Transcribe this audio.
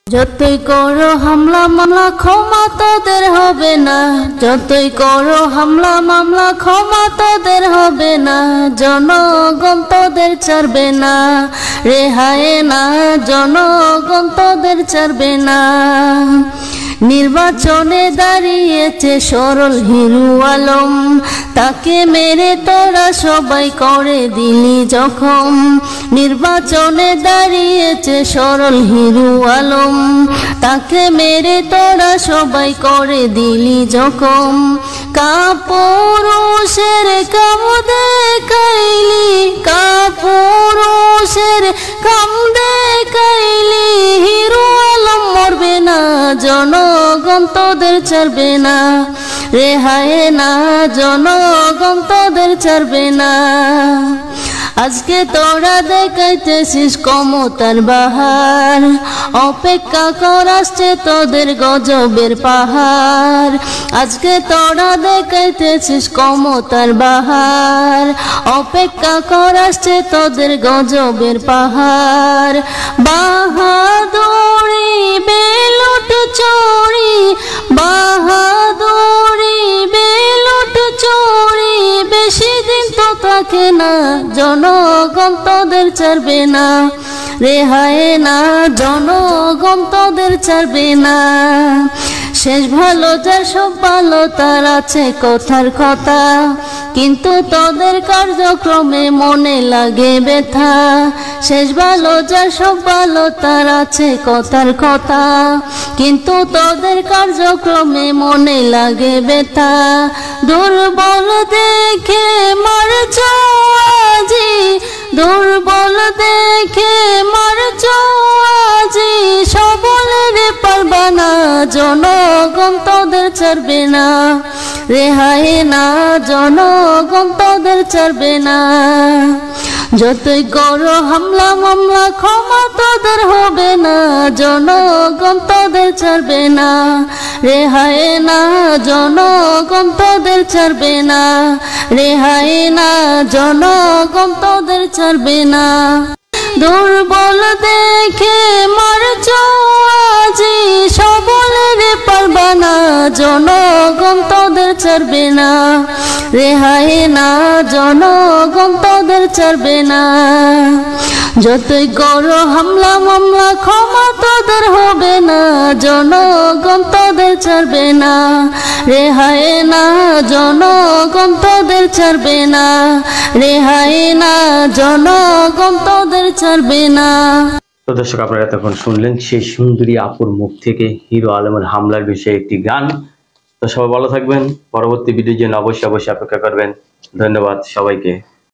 যতই করো হামলা মামলা ক্ষমা তোদের হবে না, যতই করো হামলা মামলা ক্ষমা তোদের হবে না, জনগণ তোদের ছাড়বে না, রেহাই না, জনগণ তোদের ছাড়বে না। নির্বাচনে দাঁড়িয়েছে সরল হিরু আলম, তাকে মেরে তোরা সবাই করে দিলি জখম। নির্বাচনে দাঁড়িয়েছে সরল হিরু আলম, তাকে মেরে তোরা সবাই করে দিলি জখম। কাপুরুষের কাম দেখাইলি, কাপুরুষের কাম দেখাইলি, হিরু আলম মরবে না, জনগণ তোদের ছাড়বে না, রেহাই না, জনগণ তোদের ছাড়বে না। আজকে তোরা দেখাইতেছিস ক্ষমতার বাহার, অপেক্ষা কর আসছে তোদের গজবের পাহাড়। আজকে তোরা দেখাইতেছিস ক্ষমতার বাহার, অপেক্ষা কর আসছে তোদের গজবের পাহাড়। বাহাদুরি বেলুট চোরি, বাহাদুরি বেলুট চোরি, বেশি দিন তো থাকে না, জনগণ তোদের ছাড়বে না, রেহাই না, জনগণ তোদের ছাড়বে না। শেষ ভালো যার সব ভালো তার আছে কথার কথা, কিন্তু তোদের কার্যক্রমে মনে লাগে ব্যথা। শেষ ভালো যার সব ভালো তার আছে কথার কথা, কিন্তু তোদের কার্যক্রমে মনে লাগে ব্যথা। দুর্বল দেখে মারছ আজি, দুর্বল দেখে মারছ আজি, সবলের পারবা না, জনগণ তোদের ছাড়বে না, রেহাই না, জনগণ তোদের ছাড়বে না। যতই করো হামলা মামলা ক্ষমা তোদের হবে না, জনগণ তোদের ছাড়বে না, রেহাই না, জনগণ তোদের ছাড়বে না, রেহাই না, জনগণ তোদের ছাড়বে না। দুর্বল দেখে মারছ আজি, সবলের পারবা না, জনগণ তোদের ছাড়বে না, রেহাই না, জনগণ তোদের ছাড়বে না। যতই করো হামলা মামলা ক্ষমা তোদের হবে না, জনগণ তোদের ছাড়বে না, রেহাই না, জনগণ তোদের ছাড়বে না, রেহাই না, জনগণ তোদের ছাড়বে না। তো দর্শক, আপনারা এতক্ষণ শুনলেন সেই সুন্দরী আপুর মুখ থেকে হিরো আলমের হামলার বিষয়ে একটি গান। তো সবাই ভালো থাকবেন, পরবর্তী ভিডিওর জন্য অবশ্যই অপেক্ষা করবেন। ধন্যবাদ সবাইকে।